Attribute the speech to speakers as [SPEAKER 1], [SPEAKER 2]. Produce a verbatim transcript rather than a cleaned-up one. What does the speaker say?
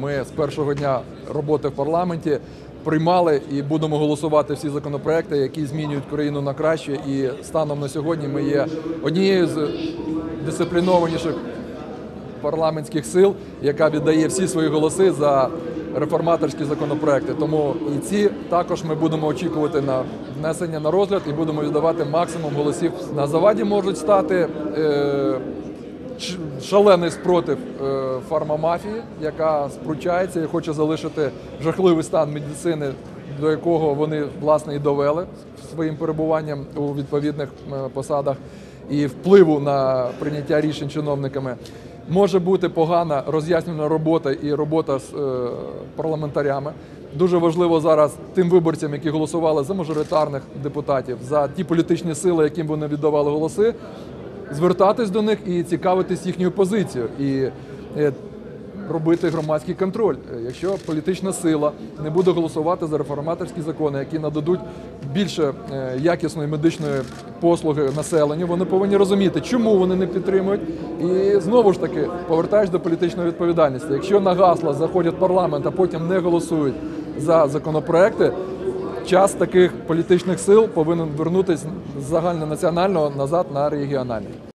[SPEAKER 1] ми з першого дня роботи в парламенті приймали і будемо голосувати всі законопроекти, які змінюють країну на краще. І станом на сьогодні ми є однією з дисциплінованіших парламентських сил, яка віддає всі свої голоси за реформаторські законопроекти. Тому і ці також ми будемо очікувати на внесення на розгляд і будемо віддавати максимум голосів. На заваді можуть стати е, шалений спротив е, фармамафії, яка спручається і хоче залишити жахливий стан медицини, до якого вони, власне, і довели своїм перебуванням у відповідних посадах і впливу на прийняття рішень чиновниками. Може бути погана роз'яснювальна робота і робота з е, парламентарями. Дуже важливо зараз тим виборцям, які голосували за мажоритарних депутатів, за ті політичні сили, яким вони віддавали голоси, звертатись до них і цікавитись їхньою позицією. І е, робити громадський контроль. Якщо політична сила не буде голосувати за реформаторські закони, які нададуть більше якісної медичної послуги населенню, вони повинні розуміти, чому вони не підтримують. І знову ж таки, повертаєш до політичної відповідальності. Якщо на гасла заходять в парламент, а потім не голосують за законопроекти, час таких політичних сил повинен вернутися з загальнонаціонального назад на регіональний.